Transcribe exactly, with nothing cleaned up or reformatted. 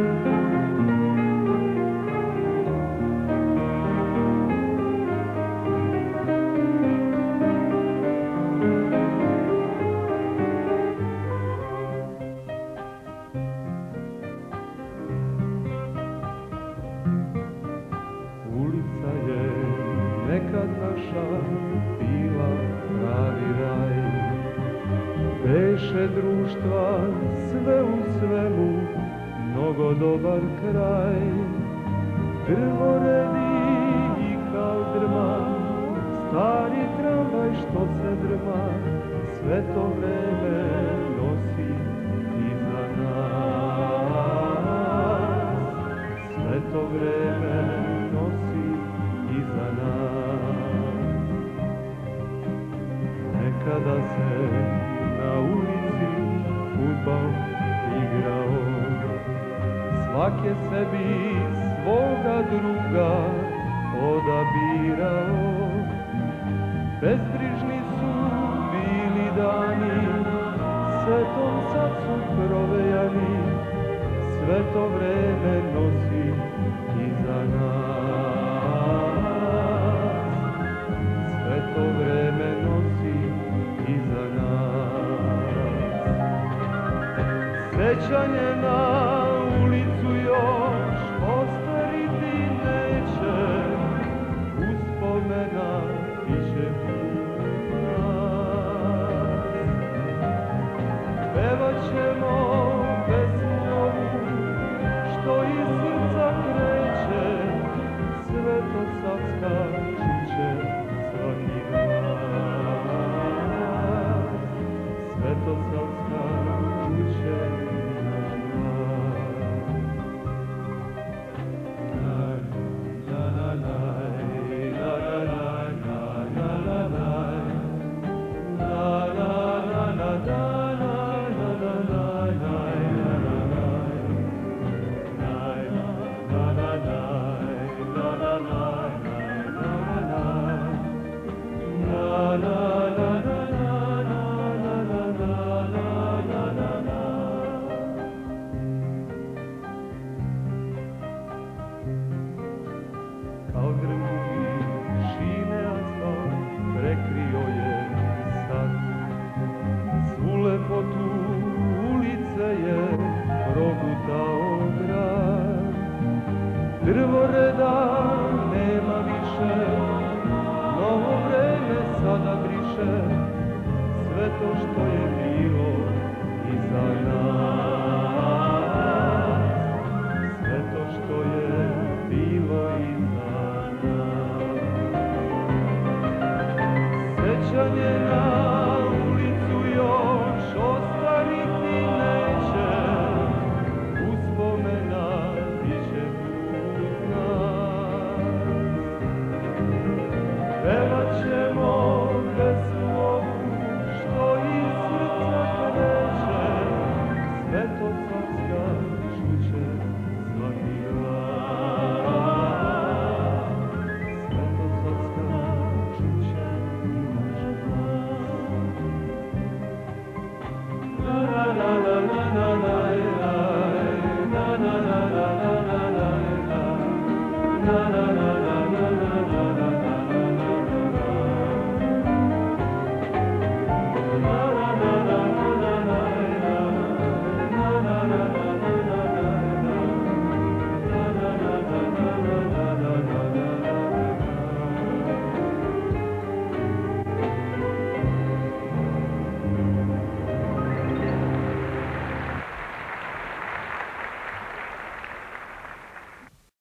Ulica je nekad naša bila pravi raj, beše društva sve u svemu, mnogo dobar kraj. Drvoredi i kao drma, stari tramvaj što se drma, sve to vreme nosi iza nas. Sve to vreme nosi iza nas. Nekada se na ulici fudbal igrao, svak je sebi svoga druga odabirao. Bezbrižni su bili dani, svetom sad su provejani, sve to vreme nosi iza nas. Sve to vreme nosi iza nas. Sećanje na ulicu još ostariti neće, uspomena biće uz nas. Pevat ćemo pesmu novu što iz srca kreće, sve to sad skačuće svaki glas. Sve to sad skačuće naš glas. La la la la la la la la la la la la la la. Kao drmugi šine asfalt prekrio je sad, svu lepotu ulice je progutao grad. Drvoreda nema više, novo vreme sada briše, sve to što je bilo iza nas. Sve to što je bilo iza nas. Sećanje na ulicu još ostariti neće, uspomena biće uz nas. Pevat ćemo pesmu ovu što iz srca kreće, sve to sad